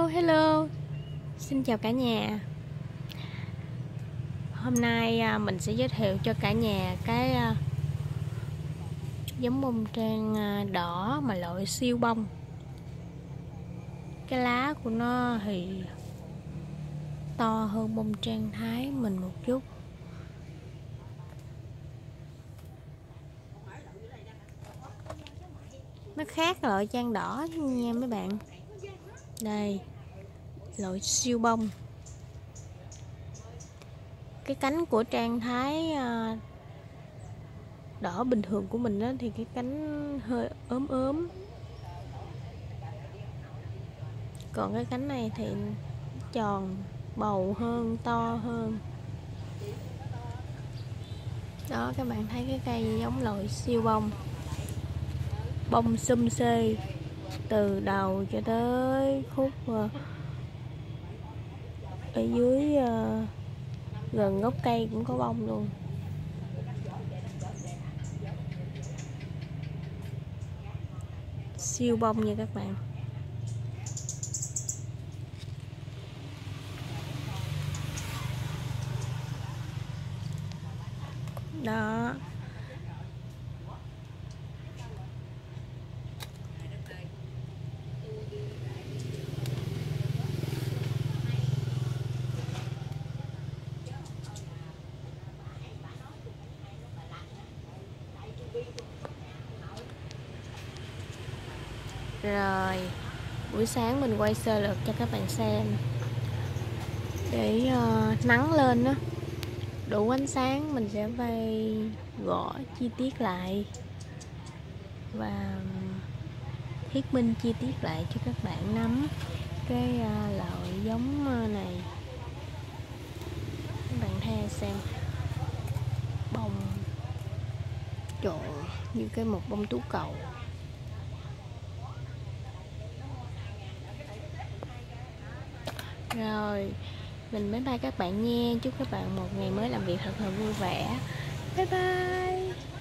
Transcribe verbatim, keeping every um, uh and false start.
hello, xin chào cả nhà. Hôm nay mình sẽ giới thiệu cho cả nhà cái giống bông trang đỏ mà loại siêu bông. Cái lá của nó thì to hơn bông trang Thái mình một chút. Nó khác loại trang đỏ nha mấy bạn. Đây, loại siêu bông. Cái cánh của trang Thái đỏ bình thường của mình đó, thì cái cánh hơi ốm ốm. Còn cái cánh này thì tròn, bầu hơn, to hơn. Đó, các bạn thấy cái cây giống loại siêu bông. Bông xum xê từ đầu cho tới khúc ở dưới gần gốc cây cũng có bông luôn. Siêu bông nha các bạn. Đó. Rồi, buổi sáng mình quay sơ lược cho các bạn xem. Để uh, nắng lên đó, đủ ánh sáng mình sẽ vây gõ chi tiết lại và thuyết minh chi tiết lại cho các bạn nắm cái uh, loại giống này. Các bạn theo xem, bông trộn như cái một bông tú cầu. Rồi, mình bye bye các bạn nha. Chúc các bạn một ngày mới làm việc thật là vui vẻ. Bye bye.